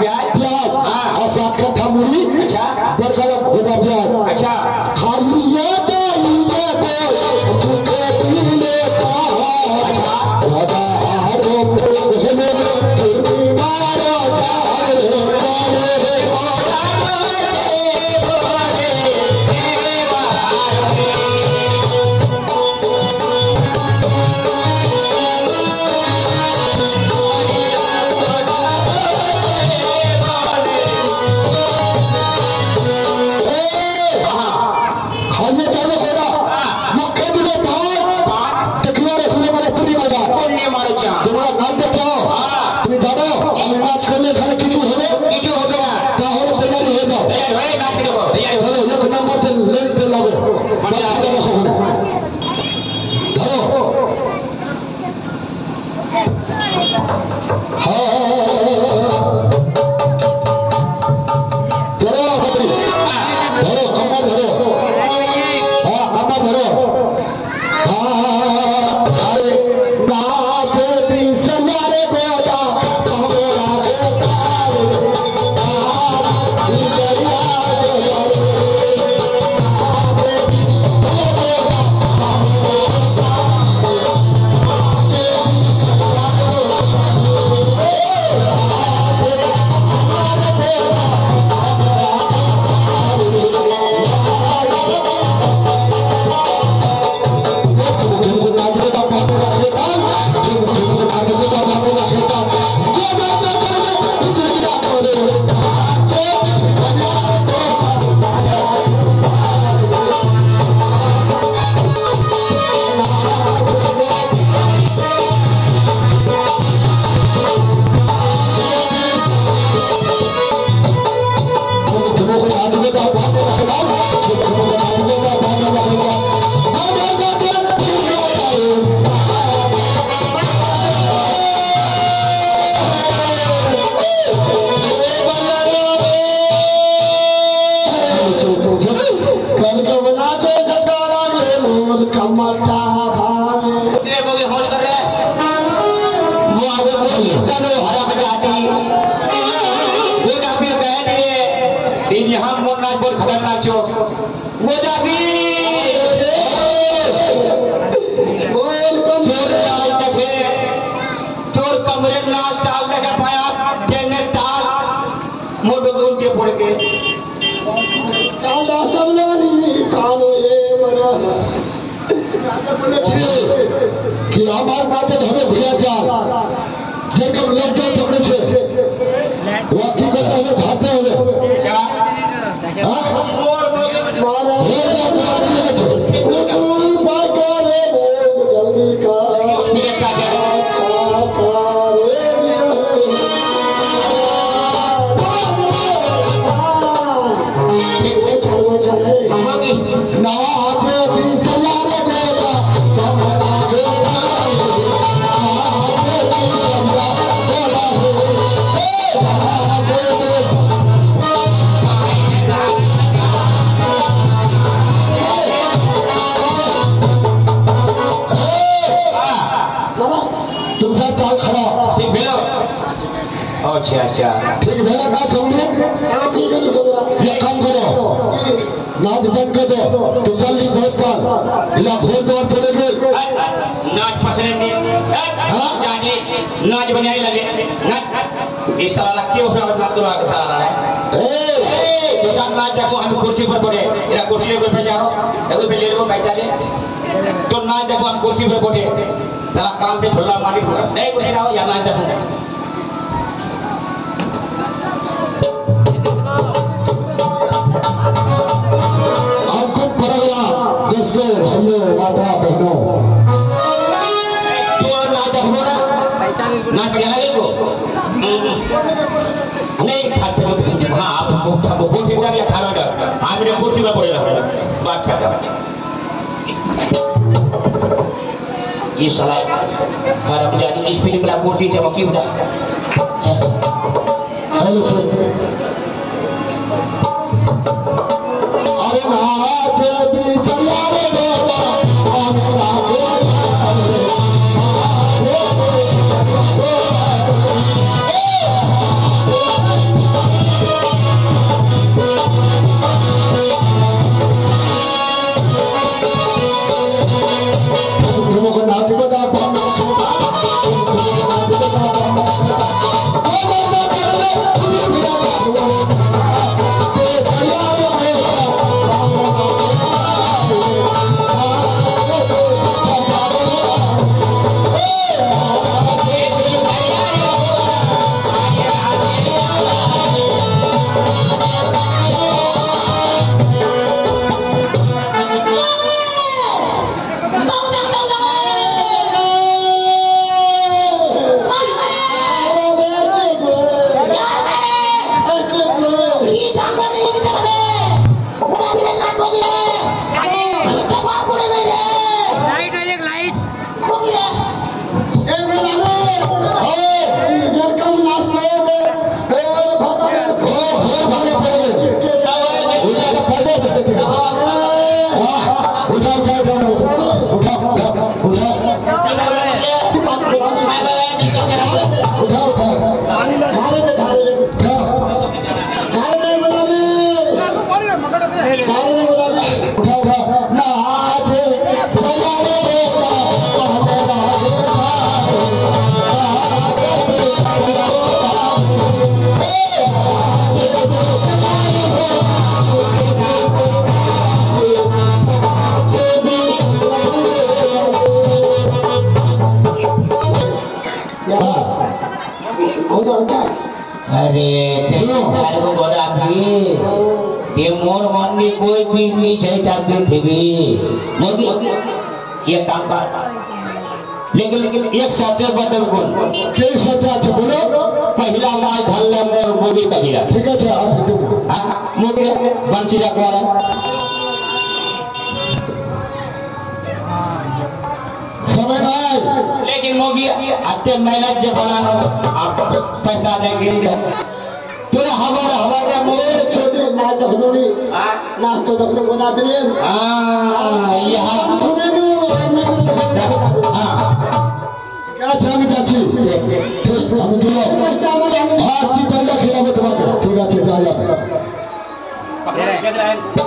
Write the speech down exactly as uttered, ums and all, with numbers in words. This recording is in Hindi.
प्याज प्याज और सात कट्ठा मूली। अच्छा बड़का खोदा प्याज। अच्छा खाली ये दाइने को तुके दिले का अच्छा खोदा हरो कहने तेरी मारो जाए करे खोदा रे बोले तेरे बारे अच्छा अच्छा ठीक है ना समझो। हां ठीक है समझा। ये काम करो नाच बंद कर दो तो जल्दी भोज पर इला भोज द्वार चले गए नाच पसंद नहीं हां जाने नाच बनाई लगे नाच इस साला क्यों सब नाच करो आगे साला है ए तो सब नाच देखो हम कुर्सी पर बैठे इला कुर्सी लेके पे जाओ देखो पे ले लो बैठा ले तो नाच देखो हम कुर्सी पर बैठे साला कान से भुल्ला मारी नहीं बैठे रहो या नाच देखो माता बहनों तो नाच देखो ना नाच बढ़िया लगे को नहीं खाते लोग तुझे हाँ आप बहुत आप बहुत ही डर या खाना डर आप मेरे कुर्सी में पड़े रहो बात करते हैं ये साला हर अपने आदमी इस पीढ़ी में कुर्सी चमकी उड़ा हेलो अरे नाच भी चला रे बेटा हमरा को सुनो तारे को गोदा भी ते मोर मन में कोई भी नहीं चाहिए चाहती थी भी मोदी ये काम कर लेकिन एक शब्द बदल बोल के शब्द আছে बोलो पहला माय धरले मोर मोदी कबीरा ठीक আছে आज तुम हां मोदी बंसी रखवारा समय नहीं लेकिन मोगी आते मेहनत जो बनाना आप पैसा देंगे तोरा हमार हमार मोदी छोटे नाच देखनोनी हां नाच तो देखनो बना फिर हां यहां सुने नु हां क्या चामी जाची हम दिलो हां चितंडा खिलाबो तुम्हारे ठीक আছে যা যা